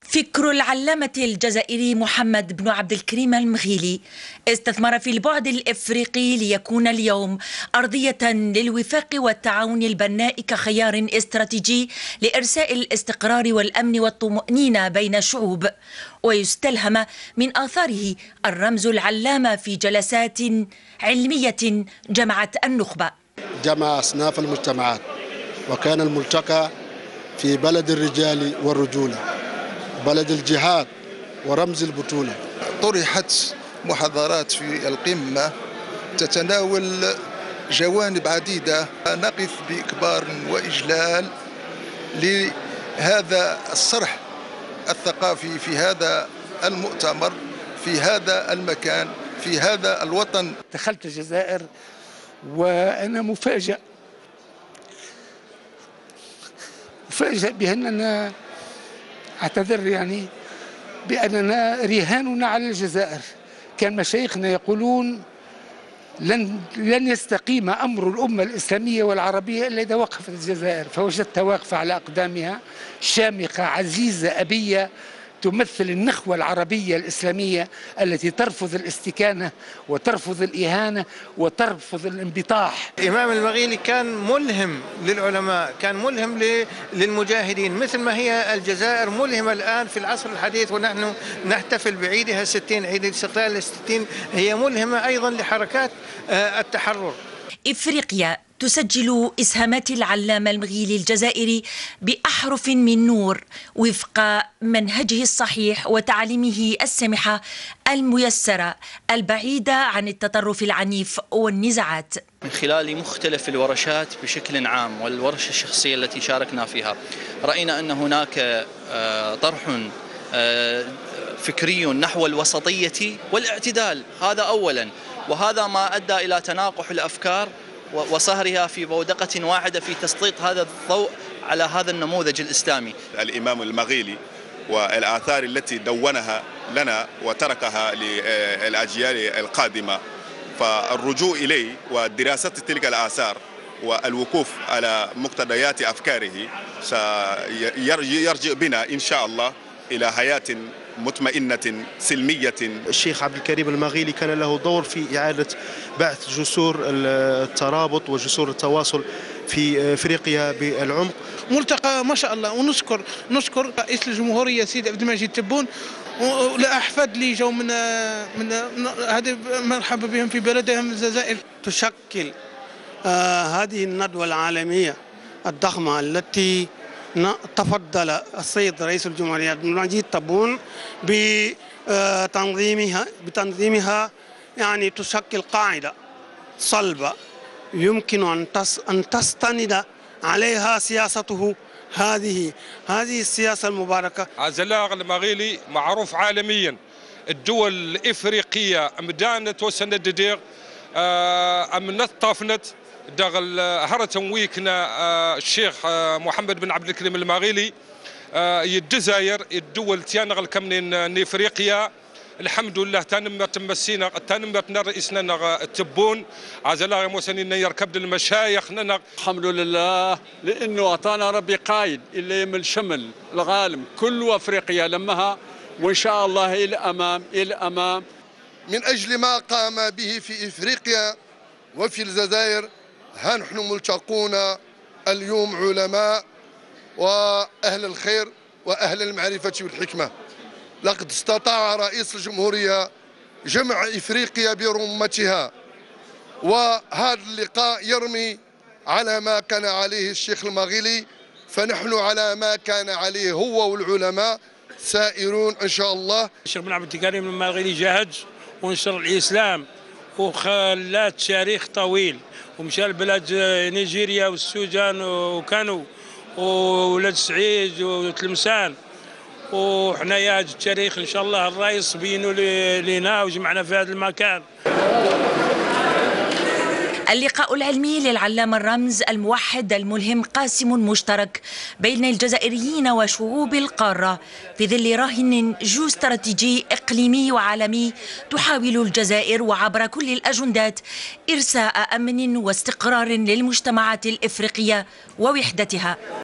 فكر العلامة الجزائري محمد بن عبد الكريم المغيلي استثمر في البعد الإفريقي ليكون اليوم أرضية للوفاق والتعاون البناء كخيار استراتيجي لإرساء الاستقرار والأمن والطمأنينة بين الشعوب، ويستلهم من آثاره الرمز العلامة في جلسات علمية جمعت النخبة. جمع أصناف المجتمعات، وكان الملتقى في بلد الرجال والرجولة، بلد الجهاد ورمز البطولة. طرحت محاضرات في القمة تتناول جوانب عديدة، نقف بإكبار وإجلال لهذا الصرح الثقافي في هذا المؤتمر، في هذا المكان، في هذا الوطن. دخلت الجزائر وأنا مفاجئ بأننا أعتذر بأننا رهاننا على الجزائر. كان مشايخنا يقولون لن يستقيم أمر الأمة الإسلامية والعربية إلا إذا وقفت الجزائر، فوجدتها واقفة على أقدامها، شامخة عزيزة أبية، تمثل النخوة العربية الإسلامية التي ترفض الاستكانة وترفض الإهانة وترفض الانبطاح. الإمام المغيلي كان ملهم للعلماء، كان ملهم للمجاهدين، مثل ما هي الجزائر ملهمة الآن في العصر الحديث ونحن نحتفل بعيدها 60، عيد الاستقلال 60، هي ملهمة أيضا لحركات التحرر. إفريقيا تسجل إسهامات العلامة المغيلي الجزائري بأحرف من نور وفق منهجه الصحيح وتعاليمه السمحة الميسرة البعيدة عن التطرف العنيف والنزاعات. من خلال مختلف الورشات بشكل عام والورشة الشخصية التي شاركنا فيها، رأينا أن هناك طرح فكري نحو الوسطية والاعتدال، هذا أولا، وهذا ما أدى إلى تناقح الأفكار وصهرها في بودقة واحدة في تسليط هذا الضوء على هذا النموذج الإسلامي. الإمام المغيلي والآثار التي دونها لنا وتركها للأجيال القادمة، فالرجوع إليه ودراسة تلك الآثار والوقوف على مقتضيات أفكاره سيرجع بنا إن شاء الله إلى حياة مطمئنة سلمية. الشيخ عبد الكريم المغيلي كان له دور في إعادة بعث جسور الترابط وجسور التواصل في إفريقيا بالعمق. ملتقى ما شاء الله، ونشكر رئيس الجمهورية سيدي عبد المجيد تبون والأحفاد اللي جو من هذه، مرحبا بهم في بلدهم الجزائر. تشكل هذه الندوة العالمية الضخمة التي تفضل السيد رئيس الجمهورية عبد المجيد تبون بتنظيمها تشكل قاعدة صلبة يمكن أن تستند عليها سياسته هذه السياسة المباركة. عزلاغ المغيلي معروف عالميا، الدول الإفريقية مدانت وسنددير أمنت طافنت داغل هرتن ويكنا الشيخ محمد بن عبد الكريم المغيلي الجزائر الدول تيانغ الكمنين افريقيا الحمد لله تنمت مسينا تنمت رئيسنا التبون عزلاغ موسنين يركب المشايخ الحمد لله لانه اعطانا ربي قايد اللي من شمل العالم كله افريقيا لمها، وان شاء الله الى الامام الى الامام. من اجل ما قام به في افريقيا وفي الجزائر، ها نحن ملتقون اليوم علماء وأهل الخير وأهل المعرفة والحكمة. لقد استطاع رئيس الجمهورية جمع إفريقيا برمتها، وهذا اللقاء يرمي على ما كان عليه الشيخ المغيلي، فنحن على ما كان عليه هو والعلماء سائرون إن شاء الله. الشيخ بن عبد الكريم المغيلي جهد ونشر الإسلام وخلات تاريخ طويل، ومشى لبلاد نيجيريا والسودان وكانوا وولاد سعيد وتلمسان، وحنايا هذا التاريخ ان شاء الله الرئيس بينوا لنا وجمعنا في هذا المكان. اللقاء العلمي للعلامة الرمز الموحد الملهم قاسم مشترك بين الجزائريين وشعوب القارة في ظل راهن جيوستراتيجي إقليمي وعالمي تحاول الجزائر وعبر كل الأجندات إرساء أمن واستقرار للمجتمعات الإفريقية ووحدتها.